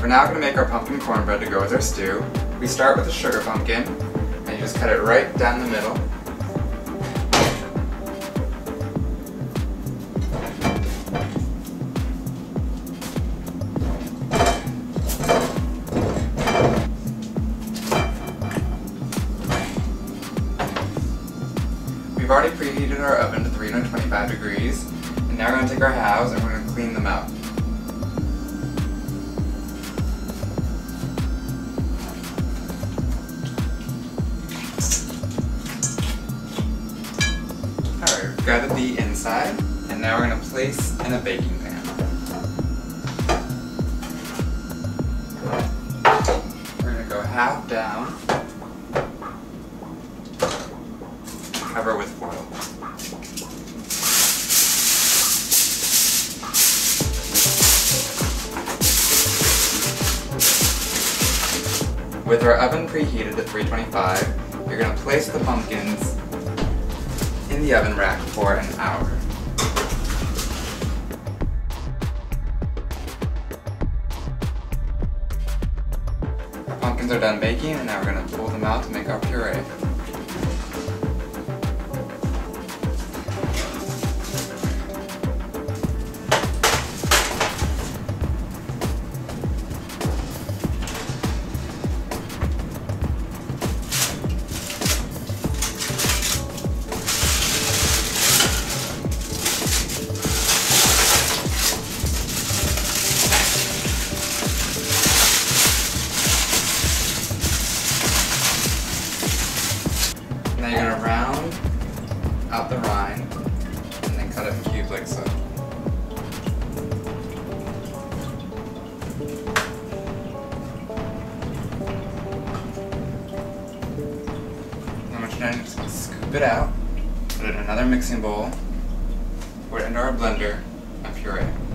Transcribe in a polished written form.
we're now going to make our pumpkin cornbread to go with our stew. We start with a sugar pumpkin, and you just cut it right down the middle. We've already preheated our oven to 325 degrees, and now we're going to take our halves and we're going to clean them out. Alright, we've gathered the inside, and now we're going to place in a baking pan. We're going to go half down, cover with foil. With our oven preheated to 325, you're going to place the pumpkins in the oven rack for an hour. Our pumpkins are done baking, and now we're going to pull them out to make our puree. Now you're going to round out the rind and then cut it in cubes like so. Then once you're done, just scoop it out, put it in another mixing bowl, pour it into our blender, and puree.